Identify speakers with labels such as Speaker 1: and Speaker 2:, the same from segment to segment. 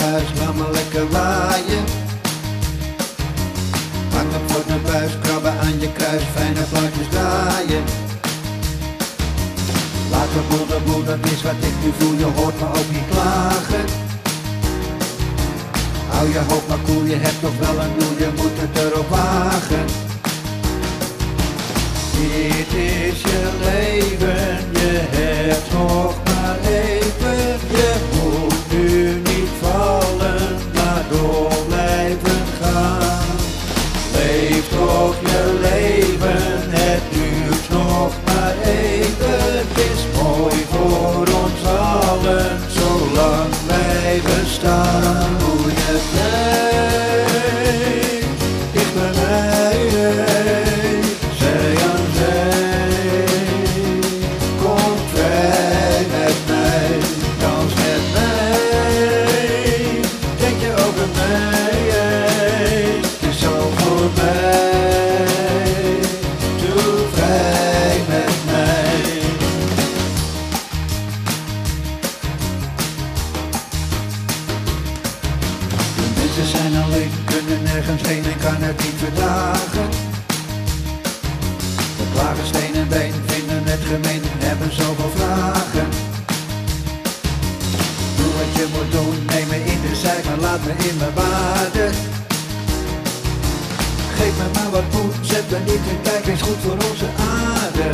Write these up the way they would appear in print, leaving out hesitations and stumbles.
Speaker 1: huis, laat me lekker waaien. Hangen voor de buis, krabben aan je kruis, fijne plaatjes draaien. Laat de boel, dat is wat ik nu voel, je hoort me ook niet klagen. Hou je hoofd maar koel, je hebt toch wel een doel, je moet het erop wagen. Dit is je leven, je hebt nog maar even. Je moet nu niet vallen, maar door blijven gaan. Leef toch je leven, het duurt nog maar even. Het is mooi voor ons allen, zolang wij bestaan. Hoe je blijft, dicht bij mij, zij aan zij. Kom vrij met mij, dans met mij. Denk je over mij, het is zo voorbij. Doe vrij met mij. De mensen zijn alleen, kunnen nergens heen en kan het niet verdragen. We klagen steen en been, vinden het gemeen, hebben zoveel vragen. Doe wat je moet doen, neem me in de zijk, maar laat me in mijn waarde. Geef me maar wat moed, zet me niet in kijk, wees goed voor onze aarde.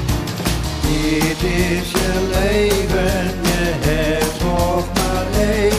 Speaker 1: Dit is je leven, je hebt nog maar één.